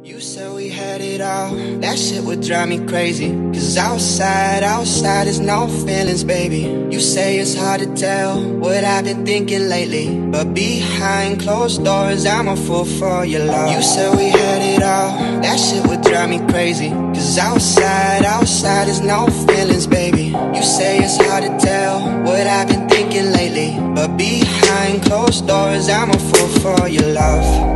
You said we had it all, that shit would drive me crazy. Cause outside is no feelings, baby. You say it's hard to tell what I've been thinking lately, but behind closed doors, I'm a fool for your love. You said we had it all, that shit would drive me crazy. Cause outside is no feelings, baby. You say it's hard to tell what I've been thinking lately, but behind closed doors, I'm a fool for your love.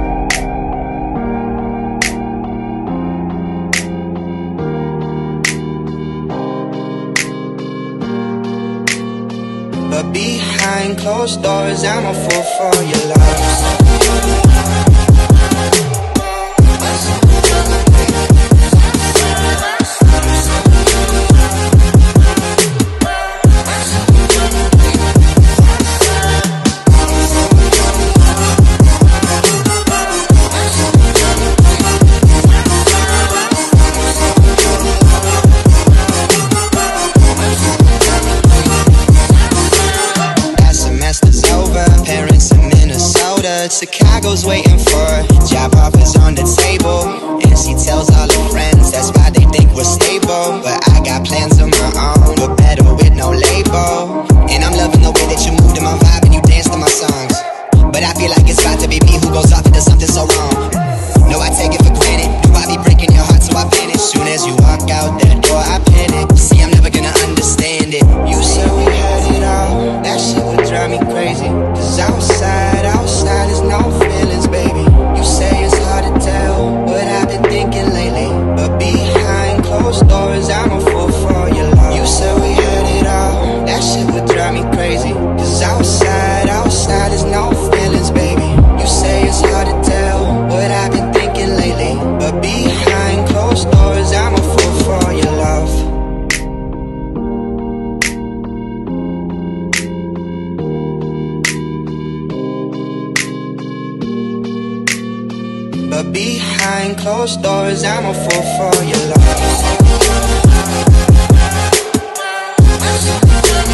But behind closed doors, I'm a fool for your love. Chicago's waiting for her, job offers on the table, and she tells all her friends that's why they think we're stable. But I got plans of my own, but better with no label. And I'm loving the way that you move to my vibe and you dance to my songs. But I feel like it's about to be me who goes off into something so wrong. No, I take it for granted, do I be breaking your heart so I vanish? Soon as you walk out that door I panic, see I'm never gonna understand it. You said we had it all, that shit would drive me crazy. Cause outside is no feelings, baby. You say it's hard to tell what I've been thinking lately, but behind closed doors, I'm a fool for your love. You said we had it all, that shit would drive me crazy. Cause outside is no feelings, baby. You say it's hard to tell what I've been thinking lately, but behind closed doors, I'm a fool for your love. But behind closed doors, I'm a fool for your love.